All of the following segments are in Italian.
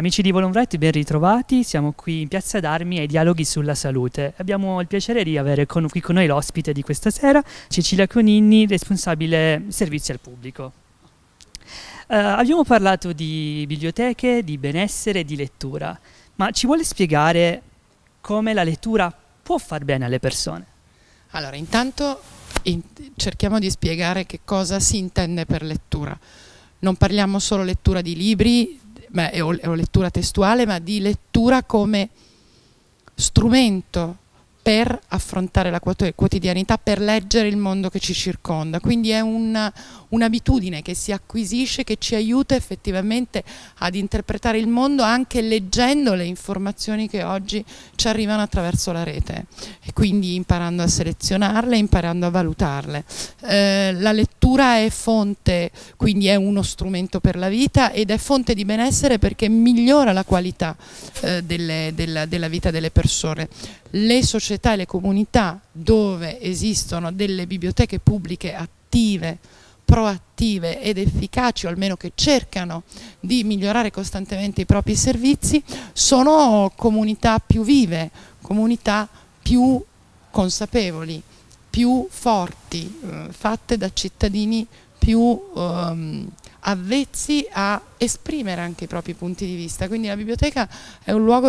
Amici di Volonbright, ben ritrovati, siamo qui in Piazza d'Armi ai Dialoghi sulla Salute. Abbiamo il piacere di avere qui con noi l'ospite di questa sera, Cecilia Conigni, responsabile servizi al pubblico. Abbiamo parlato di biblioteche, di benessere e di lettura, ma ci vuole spiegare come la lettura può far bene alle persone? Allora, intanto cerchiamo di spiegare che cosa si intende per lettura. Non parliamo solo lettura di libri o lettura testuale, ma di lettura come strumento per affrontare la quotidianità, per leggere il mondo che ci circonda. Quindi è un'abitudine che si acquisisce, che ci aiuta effettivamente ad interpretare il mondo anche leggendo le informazioni che oggi ci arrivano attraverso la rete e quindi imparando a selezionarle, imparando a valutarle. La lettura è fonte, quindi è uno strumento per la vita ed è fonte di benessere perché migliora la qualità della vita delle persone. Le società e le comunità dove esistono delle biblioteche pubbliche attive, proattive ed efficaci, o almeno che cercano di migliorare costantemente i propri servizi, sono comunità più vive, comunità più consapevoli, più forti, fatte da cittadini più avvezzi a esprimere anche i propri punti di vista. Quindi la biblioteca è un luogo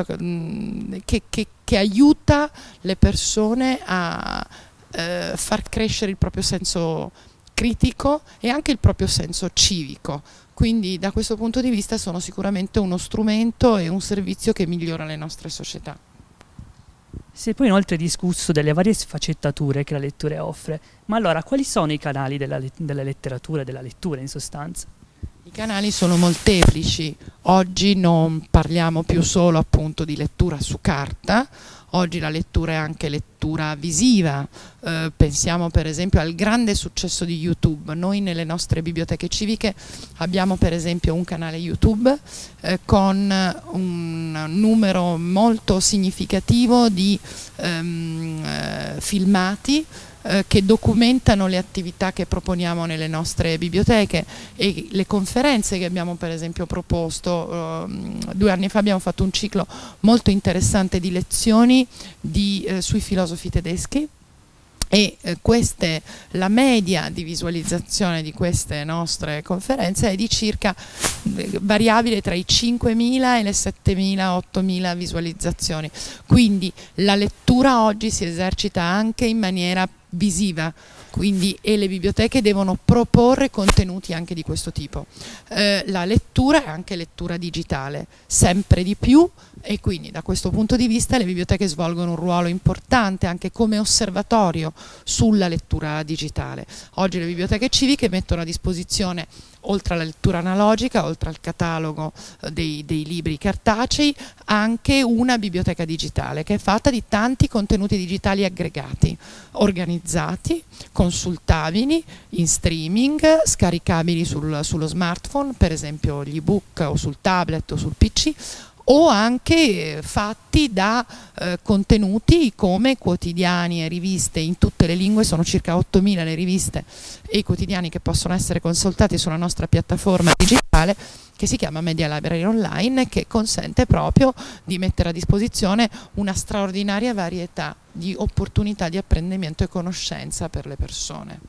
che aiuta le persone a far crescere il proprio senso critico e anche il proprio senso civico. Quindi da questo punto di vista sono sicuramente uno strumento e un servizio che migliora le nostre società. Si è poi inoltre discusso delle varie sfaccettature che la lettura offre, ma allora quali sono i canali della letteratura, della lettura in sostanza? I canali sono molteplici, oggi non parliamo più solo appunto di lettura su carta, oggi la lettura è anche lettura visiva, pensiamo per esempio al grande successo di YouTube. Noi nelle nostre biblioteche civiche abbiamo per esempio un canale YouTube con un numero molto significativo di filmati che documentano le attività che proponiamo nelle nostre biblioteche e le conferenze che abbiamo per esempio proposto. 2 anni fa abbiamo fatto un ciclo molto interessante di lezioni sui filosofi tedeschi e la media di visualizzazione di queste nostre conferenze è di circa variabile tra i 5.000 e le 7.000, 8.000 visualizzazioni. Quindi la lettura oggi si esercita anche in maniera visiva, e le biblioteche devono proporre contenuti anche di questo tipo. La lettura è anche lettura digitale, sempre di più, e quindi da questo punto di vista le biblioteche svolgono un ruolo importante anche come osservatorio sulla lettura digitale. Oggi le biblioteche civiche mettono a disposizione, oltre alla lettura analogica, oltre al catalogo dei libri cartacei, anche una biblioteca digitale che è fatta di tanti contenuti digitali aggregati, organizzati, consultabili, in streaming, scaricabili sullo smartphone, per esempio gli ebook o sul tablet o sul PC, o anche fatti da contenuti come quotidiani e riviste in tutte le lingue. Sono circa 8.000 le riviste e i quotidiani che possono essere consultati sulla nostra piattaforma digitale che si chiama Media Library Online, che consente proprio di mettere a disposizione una straordinaria varietà di opportunità di apprendimento e conoscenza per le persone.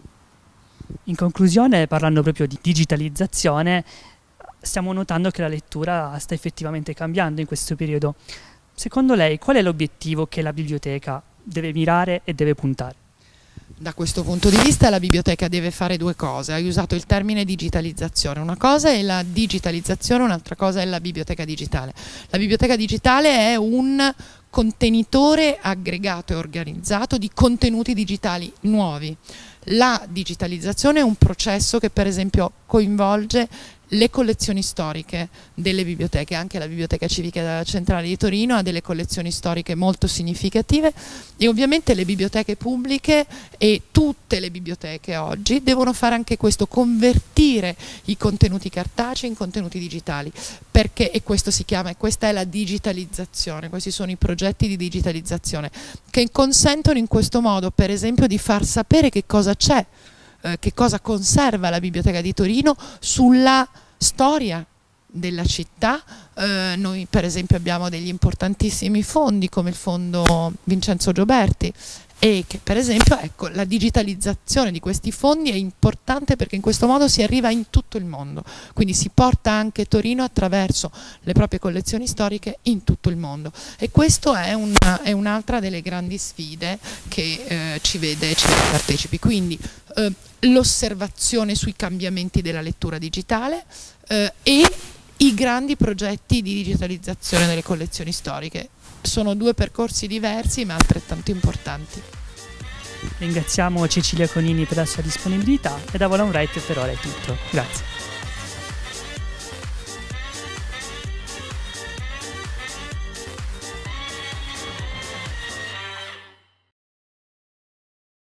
In conclusione, parlando proprio di digitalizzazione, stiamo notando che la lettura sta effettivamente cambiando in questo periodo. Secondo lei, qual è l'obiettivo che la biblioteca deve mirare e deve puntare? Da questo punto di vista la biblioteca deve fare 2 cose. Hai usato il termine digitalizzazione. Una cosa è la digitalizzazione, un'altra cosa è la biblioteca digitale. La biblioteca digitale è un contenitore aggregato e organizzato di contenuti digitali nuovi. La digitalizzazione è un processo che per esempio coinvolge le collezioni storiche delle biblioteche. Anche la Biblioteca Civica Centrale di Torino ha delle collezioni storiche molto significative e ovviamente le biblioteche pubbliche e tutte le biblioteche oggi devono fare anche questo, convertire i contenuti cartacei in contenuti digitali, e questa è la digitalizzazione, questi sono i progetti di digitalizzazione che consentono in questo modo per esempio di far sapere che cosa c'è, che cosa conserva la Biblioteca di Torino sulla storia della città. Noi per esempio abbiamo degli importantissimi fondi come il fondo Vincenzo Gioberti, e che per esempio, ecco, la digitalizzazione di questi fondi è importante perché in questo modo si arriva in tutto il mondo, quindi si porta anche Torino attraverso le proprie collezioni storiche in tutto il mondo, e questo è un'altra delle grandi sfide che ci vede partecipi, quindi l'osservazione sui cambiamenti della lettura digitale e i grandi progetti di digitalizzazione delle collezioni storiche. Sono due percorsi diversi ma altrettanto importanti. Ringraziamo Cecilia Conini per la sua disponibilità e da Vola un Right per ora è tutto. Grazie.